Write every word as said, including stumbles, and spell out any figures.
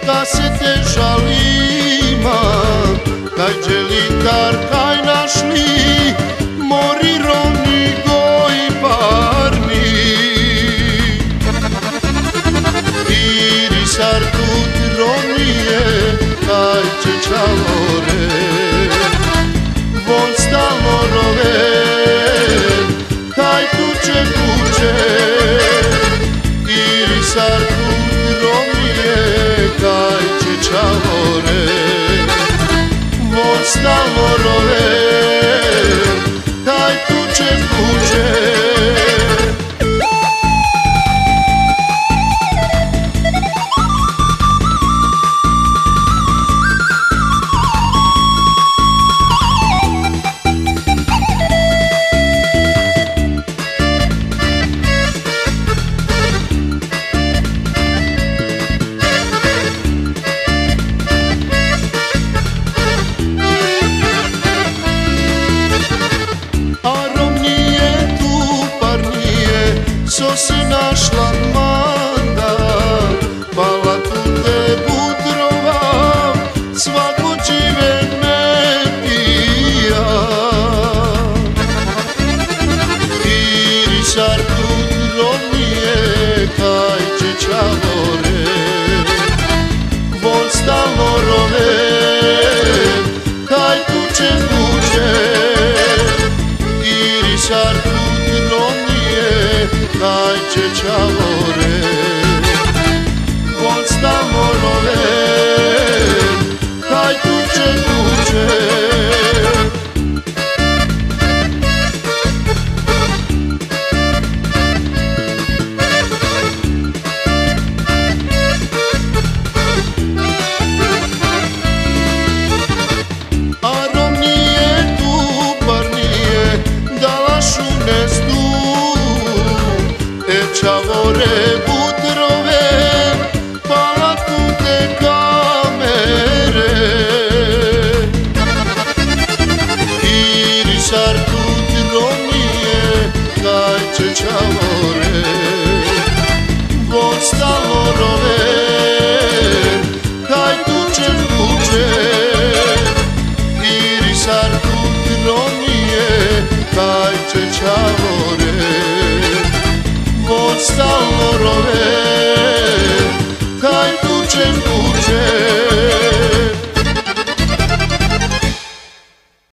Ka se te žalima, kaj dželitar, kaj našli, mori rovni goj parni. Irisar tut rovnije, kaj će čavore, vol stalno rove, kaj kuće kuće. Irisar tut rovnije, kaj će čavore, vol stalno rove, kaj kuće kuće. So se našla manda, pala tu te budrova, svako žive ne pija. Irisar tu rovnije, kaj će čavore, vol stalno rove, kaj kuće kuće. Irisar tu rovnije, kaj će čavore, vol stalno rove, kaj kuće kuće. A rovnije tu parnije, dala šune stu, čavore budrove, pala tu te kamere. Irisar tut rovnije, kaj će čavore, vol stalno